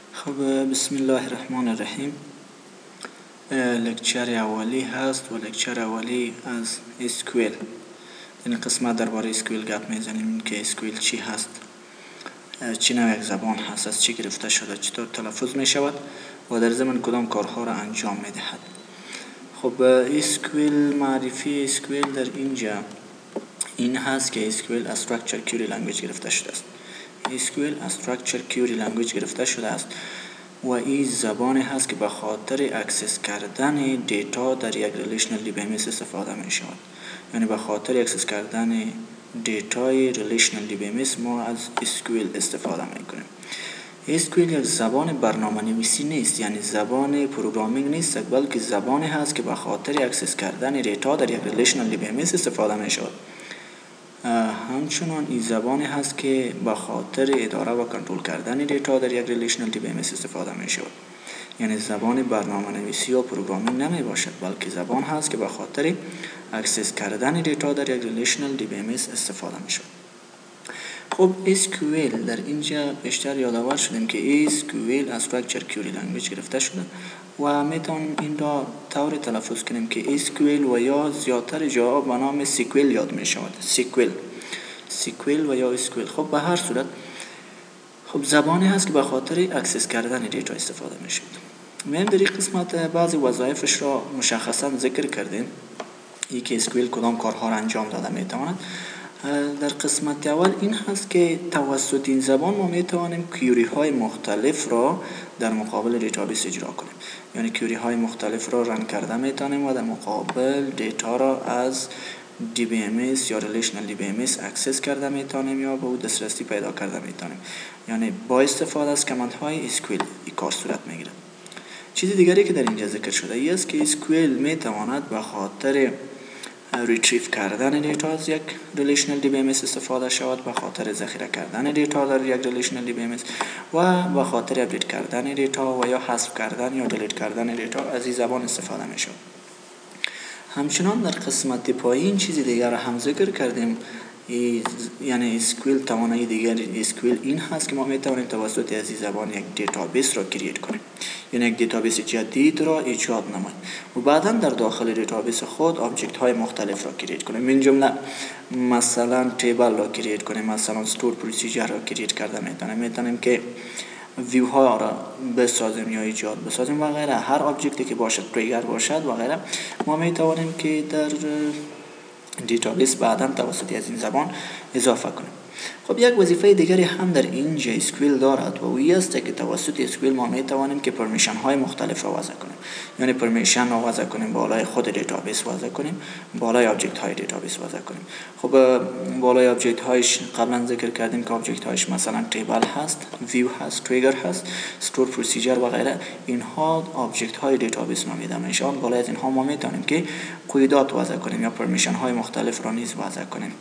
خب بسم الله الرحمن الرحیم. لکچر اولی هست و لکچر اولی از اسکویل. این قسمت درباره اسکویل گپ میزنیم که اسکویل چی هست، چی نوع یک زبان هست، از چی گرفته شده، چطور تلفظ می شود و در ضمن کدام کارها را انجام می دهد. خب اسکویل، معرفی اسکویل در اینجا این هست که اسکویل از Structured Query Language گرفته شده است. اسکویل از Structured Query Language گرفته شده است و این زبانی هست که به خاطر اکسس کردن دیتا در یک ریلیشنال DBMS استفاده می شود. یعنی به خاطر اکسس کردن دیتای ریلیشنال DBMS ما از اسکویل استفاده می کنیم. اسکویل یک زبان برنامه نویسی نیست، یعنی زبان پروگرامینگ نیست، بلکه زبانی هست که به خاطر اکسس کردن دیتا در یک ریلیشنال DBMS استفاده می شود. همچنان این زبانی هست که به خاطر اداره و کنترل کردن دیتا در یک ریلیشنال DBMS استفاده می شود. یعنی زبان برنامه نویسی و پروگرامینگ نمی باشد، بلکه زبان هست که به خاطر اکسس کردن دیتا در یک ریلیشنال DBMS استفاده می شود. خب SQL در اینجا بیشتر یادآور شدیم که SQL از Structured Query Language گرفته شده و میتونیم این را طور تلفظ کنیم که SQL و یا زیادتر جاها به نام سیکوئل یاد می شود. سیکوئل و یا SQL. خب به هر صورت خب زبانی هست که به خاطر اکسس کردن دیتا استفاده می شود. من در این قسمت بعضی وظایفش را مشخصا ذکر کردیم، ای که SQL کدام کارها را انجام داده می تواند. در قسمت اول این هست که توسط این زبان ما می توانیم کیوری های مختلف را در مقابل دیتابیس اجرا کنیم. یعنی کیوری های مختلف را رن کرده می توانیم و در مقابل دیتا را از DBMS یا ریلیشنال DBMS اکسس کرده می توانیم یا به او دسترسی پیدا کرده می توانیم. یعنی با استفاده از کامند های SQL این کار صورت می گیرد. چیز دیگری که در اینجا ذکر شده ای است که SQL می تواند به خاطر ریتریف کردن دیتا از یک ریلیشنال DBMS استفاده شود، به خاطر ذخیره کردن دیتا در یک ریلیشنال DBMS و به خاطر اپدیت کردن دیتا و یا حذف کردن یا دیلیت کردن دیتا از این زبان استفاده می شود. همچنان در قسمت پایین چیزی دیگر هم ذکر کردیم، یعنی SQL توانایی دیگر SQL این هست که ما می توانیم توسط از این زبان یک دیتابیس را کرییت کنیم، یعنی یک دیتابیس جدید را ایجاد نماییم و بعدا در داخل دیتابیس خود آبجکت های مختلف را کرییت کنیم. من جمله مثلا تیبل را کرییت کنیم، مثلا استور پروسیجر را کرییت کرده می توانیم که ویو ها را بسازیم یا ایجاد بسازیم و غیره. هر آبجکتی که باشد، تریگر باشد و غیره، ما می توانیم که در دیتابیس بعدا توسط از این زبان اضافه کنیم. خب یک وظیفه دیگری هم در اینجا SQL دارد و اوی است که توسط SQL ما می توانیم که پرمیشن های مختلف را وضع کنیم. یعنی پرمیشن را وضع کنیم بالای خود دیتابیس وضع کنیم، بالای آبجکت های دیتابیس وضع کنیم. خب بالای آبجکت هایش قبلا ذکر کردیم که آبجکت هایش مثلا تیبل هست، ویو هست، تریگر هست، استور پروسیجر و غیره. اینها آبجکت های دیتابیس نامیده میشوند. بالای از اینها ما می توانیم که قیودات وضع کنیم یا پرمیشن های مختلف را نیز وضع کنیم.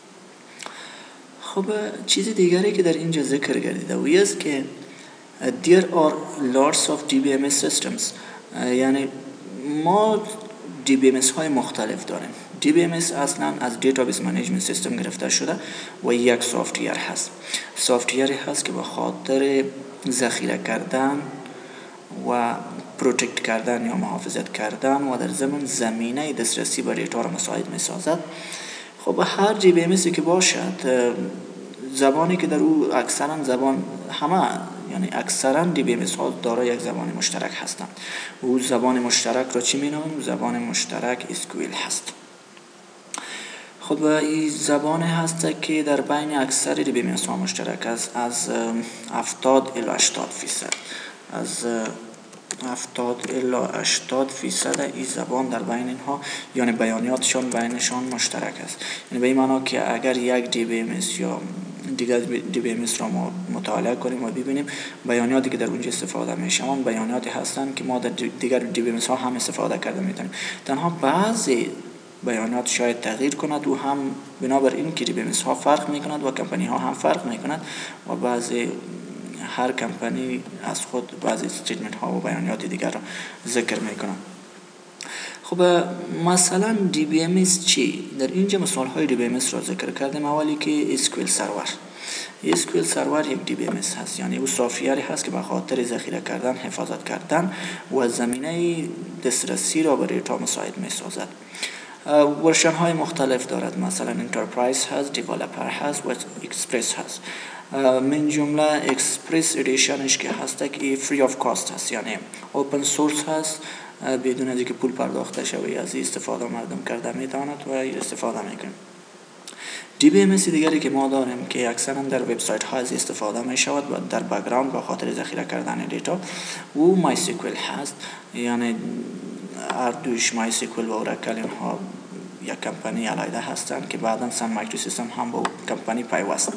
خب چیز دیگری که در اینجا ذکر گردیده وی است که there are lots of DBMS systems. یعنی ما DBMS های مختلف داریم. DBMS اصلا از Database Management System گرفته شده و یک سافتویر هست. سافتویری هست که به خاطر ذخیره کردن و پروتکت کردن یا محافظت کردن و در ضمن زمینه دسترسی به دیتا را مساعد می سازد. خب هر DBMS که باشد، زبانی که در او اکثرا DBMS ها دارای یک زبان مشترک هستند. او زبان مشترک را چی می نامیم؟ زبان مشترک SQL هست. خب این زبان هست که در بین اکثر DBMS ها مشترک است، از 70 الی 80%. از 70 الی 80% این زبان در بین اینها، یعنی بیانیاتشان بینشان مشترک است. یعنی به این معنی که اگر یک DBMS یا دیگر DBMS را ما مطالعه کنیم و ببینیم بیانیاتی که در اونجا استفاده میشوند بیانیاتی هستند که ما در دیگر DBMS ها هم استفاده کرده میتونیم. تنها بعضی بیانات شاید تغییر کند و هم بنابر این که DBMS ها فرق میکند و کمپانی ها هم فرق میکند و هر کمپانی از خود بعضی استیتمنت ها و بیانات دیگر را ذکر میکنند. خب مثلا DBMS چی؟ در اینجا مثال های DBMS را ذکر کردیم. اولی که SQL سرور. SQL سرور یک DBMS هست، یعنی او سافیاری هست که به خاطر ذخیره کردن، حفاظت کردن و زمینه دسترسی را به دیتا مساعد می سازد. ورژن های مختلف دارد، مثلا انترپرایز هست، دیولپر هست و اکسپرس هست. من جمله اکسپرس ادیشنش که هست که فری آف کاست هست، یعنی اوپن سورس هست، بدون از اینکه پول پرداخته شود از استفاده مردم کرده میتواند و استفاده میکنه. DBMS دیگری که ما داریم که اکثرا در وبسایت ها از استفاده می شود و در بک‌گراند به خاطر ذخیره کردن دیتا و مایسیکوئل هست، یعنی هر دوش مایسیکوئل و اوراکل اینها یک کمپانی علیحده هستند که بعدا سن مایکروسیستم هم با کمپانی پیوست.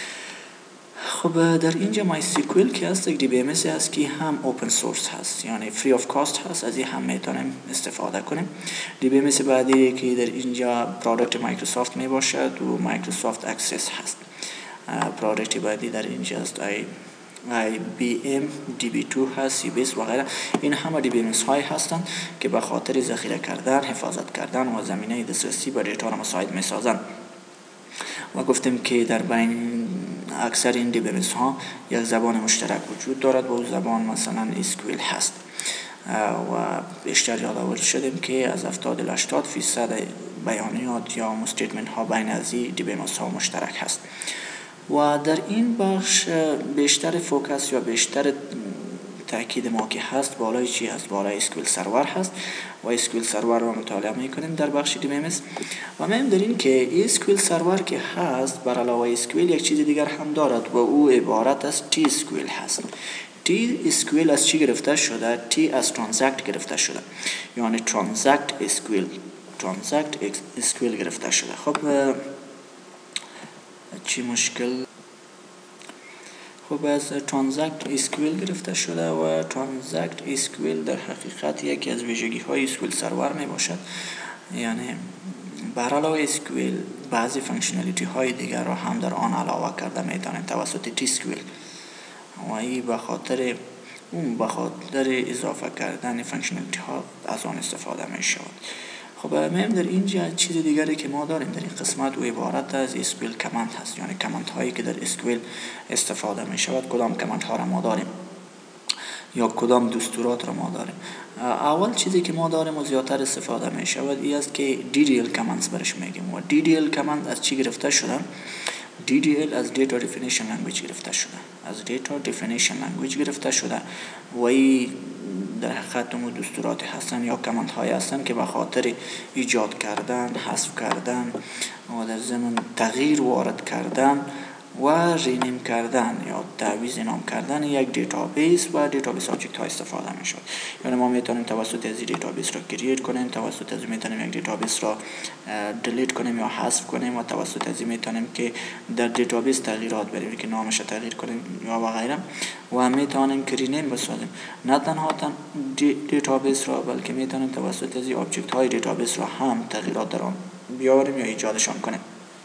خب در اینجا مایسیکوئل که هست یک DBMS هست که هم اوپن سورس هست، یعنی فری آف کاست هست، از این هم میتونیم استفاده کنیم. DBMS بعدی که در اینجا پروداکت مایکروسافت می باشد و مایکروسافت اکسس هست. پروداکت بعدی در اینجا است IBM DB2 هست، CBS و غیره. این همه DBMS های هستند که به خاطر ذخیره کردن، حفاظت کردن و زمینه دسترسی به دیتا را مساعد می سازند. و گفتیم که در بین اکثر این DBMS ها یک زبان مشترک وجود دارد و زبان مثلا SQL هست و بیشتر یادآوری شدیم که از 70 تا 80% بیانیات یا استیتمنت ها بین از این DBMS ها مشترک هست. و در این بخش بیشتر فوکس یا بیشتر تاکید ما که هست بالای چی هست؟ بالای SQL سرور هست و SQL سرور رو مطالعه میکنیم در بخش DBMS و ما می‌دونیم که SQL سرور که هست بر علاوه SQL یک چیز دیگر هم دارد و او عبارت از TSQL هست. TSQL از چی گرفته شده؟ T از ترانزکت گرفته شده، یعنی ترانزکت SQL گرفته شده. خب چی مشکل؟ خب از ترانزکت SQL گرفته شده و ترانزکت SQL در حقیقت یکی از ویژگی های SQL سرور می باشد، یعنی بر علاوه SQL بعضی فانکشنالیتی های دیگر را هم در آن علاوه کرده می توانید توسط TSQL و این به خاطر اضافه کردن فانکشنالیتی ها از آن استفاده می شود. خب مهم در اینجا چیز دیگری که ما داریم در این قسمت و عبارت از SQL کامند هست، یعنی کامند هایی که در SQL استفاده می شود. کدام کامند ها را ما داریم یا کدام دستورات را ما داریم؟ اول چیزی که ما داریم و زیادتر استفاده می شود این است که DDL کامندز برش میگیم و DDL کامند از چی گرفته شده؟ DDL از Data Definition Language گرفته شده، از Data Definition Language گرفته شده و این در حقیقت دستورات هستن یا کامند های هستن که به خاطر ایجاد کردن، حذف کردن و در ضمن تغییر وارد کردن و رینیم کردن یا تعویض نام کردن یک دیتابیس و دیتابیس آبجکت ها استفاده می شود. یعنی ما میتونیم توسط از این دیتابیس را کرییت کنیم، توسط از میتونیم یک دیتابیس را دلیت کنیم یا حذف کنیم و توسط از میتونیم که در دیتابیس تغییرات بریم که نامش را تغییر کنیم یا و غیره و میتونیم که رینیم بسازیم. نه تنها دیتابیس را بلکه میتونیم توسط از این آبجکت های دیتابیس را هم تغییرات در آن بیاریم یا ایجادشان کنیم.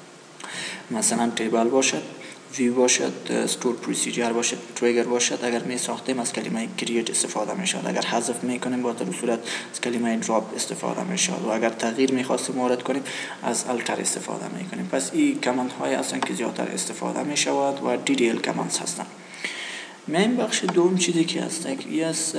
مثلا تیبل باشد، ویو باشد، استور پروسیجر باشد، تریگر باشد. اگر می ساختیم از کلمه کرییت استفاده می شود، اگر حذف می کنیم با در صورت از کلمه دراپ استفاده می شود و اگر تغییر می خواستیم وارد کنیم از التر استفاده می کنیم. پس این کامند های هستند که زیادتر استفاده می شود و DDL کامندز هستند. این بخش دوم چیزی که هست این از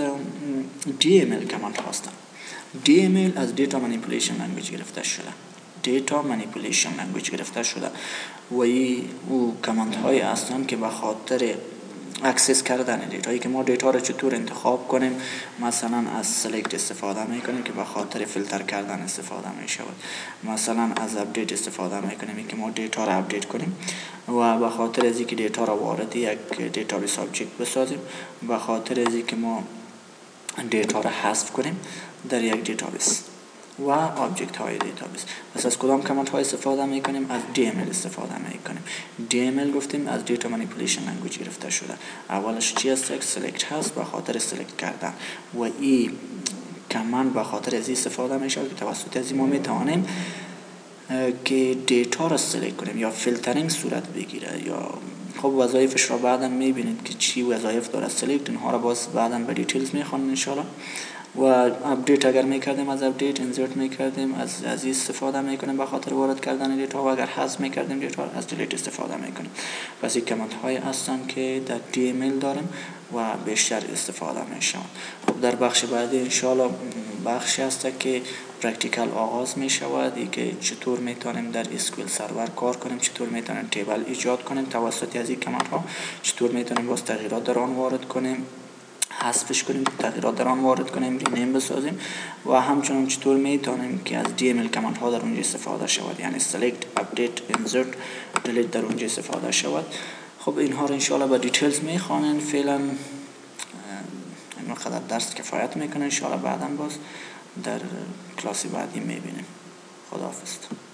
DML کامند هستند. DML از Data Manipulation Language گرفته شده، دیتا منیپولیشن لنگویج گرفته شده و او کامند های هستند که به خاطر اکسس کردن دیتایی که ما دیتا را چطور انتخاب کنیم، مثلا از سلکت استفاده میکنیم که به خاطر فیلتر کردن استفاده میشود، مثلا از اپدیت استفاده میکنیم که ما دیتا را اپدیت کنیم و به خاطر از اینکه دیتا را وارد یک دیتابیس آبجکت بسازیم، به خاطر از اینکه ما دیتا را حذف کنیم در یک دیتابیس و آبجکت های دیتابیس. پس از کدام کامند های استفاده میکنیم؟ از DML استفاده میکنیم. DML گفتیم از Data Manipulation Language گرفته شده. اولش چی است؟ یک سلکت هست به خاطر سلکت کردن و این کامند به خاطر از استفاده میشه که توسط از ما میتوانیم که دیتا را سلکت کنیم یا فیلترینگ صورت بگیره یا خب وظایفش را بعدا میبینید که چی وظایف داره سلکت، اینها را باز بعدا به دیتیلز میخوانیم ان شاء الله. و اپدیت اگر میکردیم از اپدیت انسرت میکردیم، از این استفاده میکنیم به خاطر وارد کردن دیتا، و اگر حذف میکردیم دیتا از دیلیت استفاده میکنیم. پس این کامنت های هستن که در DML داریم و بیشتر استفاده میشن. خب در بخش بعدی انشاءالله بخشی هست که پرکتیکال آغاز می شود، ای که چطور میتونیم در اسکیل سرور کار کنیم، چطور میتونیم تیبل ایجاد کنیم توسط از این کامنت ها، چطور میتونیم باز تغییرات در آن وارد کنیم، حذفش کنیم، تغییرات در آن وارد کنیم، رینیم بسازیم، و همچنین چطور میتونیم که از DML کامنت ها در اونجا استفاده شود، یعنی select, update, insert, delete در اونجا استفاده شود. خب اینها رو انشاءالله با دیتیلز میخوانن. فعلا این مقدار درس کفایت میکنه. انشاءالله بعدا باز در کلاس بعدی میبینیم. خداحافظ.